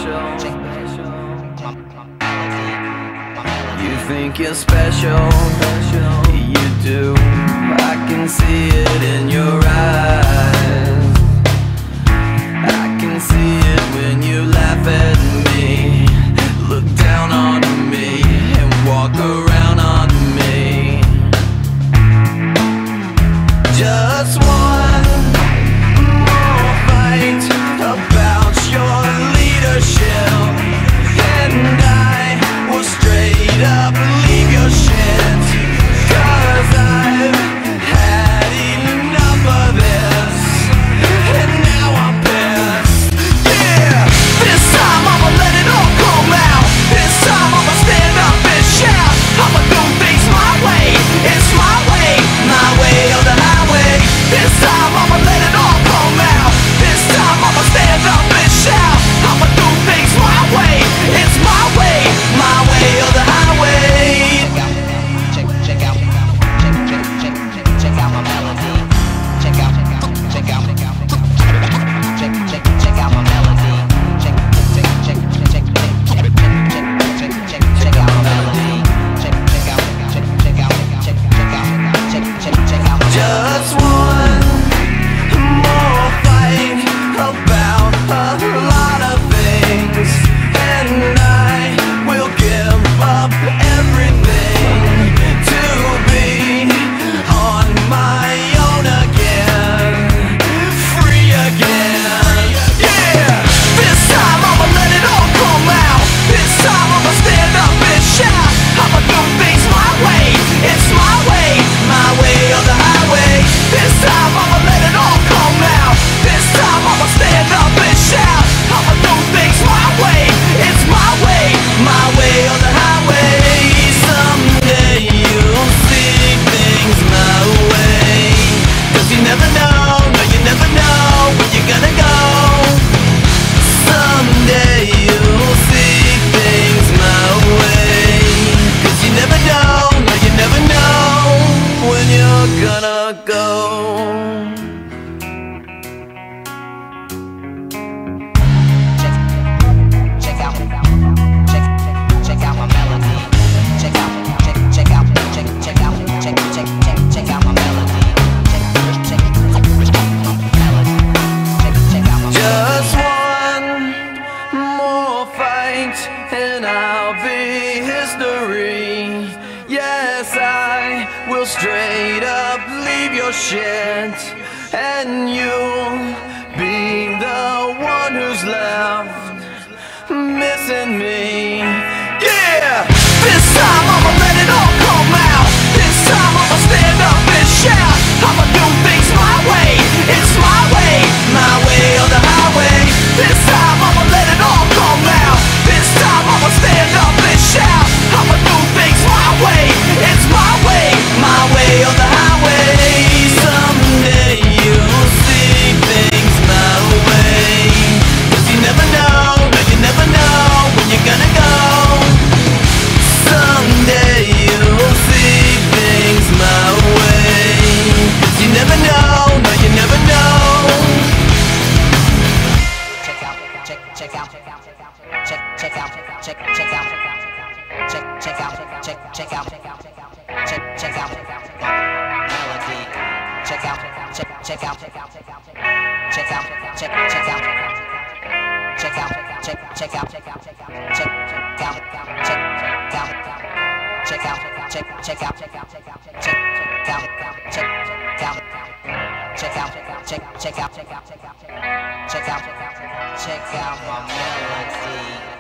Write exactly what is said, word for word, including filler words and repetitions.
You think you're special, you do. I can see it in your eyes. I can see it when you laugh at me, look down on me, and walk around on me. Just one more fight about your leadership, and I will straight up leave your shit. Cause I've had enough of this, and now I'm pissed. Yeah, this time I'ma let it all come out. This time I'ma stand up and shout. I'ma do things my way, it's my way, my way or the highway. This time I'ma let it all come out. This time I'ma stand up and shout. I'ma do things my way, it's my way, my way or the highway. Check, check out, check, check, check, check, check out my melody. Check out, check out, check out, check, check, check out my melody. Check, check, check, check, check, check, check, check, check, check out my melody. Check, check out, check, check out, check, check out, check, check, check out my melody. Just one more fight about a lot of things, and I will give up everything to be on my own again, free again. Yeah, this time I'ma let it all come out. This time I'ma stand up and shout. I'ma do things my way, it's my way, my way or the highway. This time I'ma let it all come out. This time I'ma stand up and shout. I'ma do things my way, it's my way, my way or the highway. Someday you'll see things my way. Cause you never know, no you never know where you're gonna go. Someday you'll see things my way. Cause you never know, no you never know when you're gonna go. Check out, check, check out my melody. Check out, check, check out, check, check out, check, check, check, check out my melody. Check, check, check, my melody. Check, check out my melody. Just one more fight, and I'll be history. Yes, I will straight up leave your shit, and you'll be the one who's left missing me. Yeah, this time I'ma let it all come out. This time I'ma stand up and shout. I'ma do things my way, it's my way, my way or the highway. This time I'ma let it all come out. This time I'ma stand up and shout. I'ma do things my way, it's my way, my way or the highway. Someday you'll see things my way. Cause you never know, no you never know when you're gonna go. Someday you'll see things my way. Cause you never know, no you never know. Check out, check, check out, check, check out, check, check out, check, check out, check, check out, check, check out melody. Check out, check, check out, check out, check out, check, check out, check out, check, check out, check out, check out, check, check out, check, check out, check, check out, check out, check out, check, check out, check, check out, check, check out, check out, check out, check out, check out, check out my melody.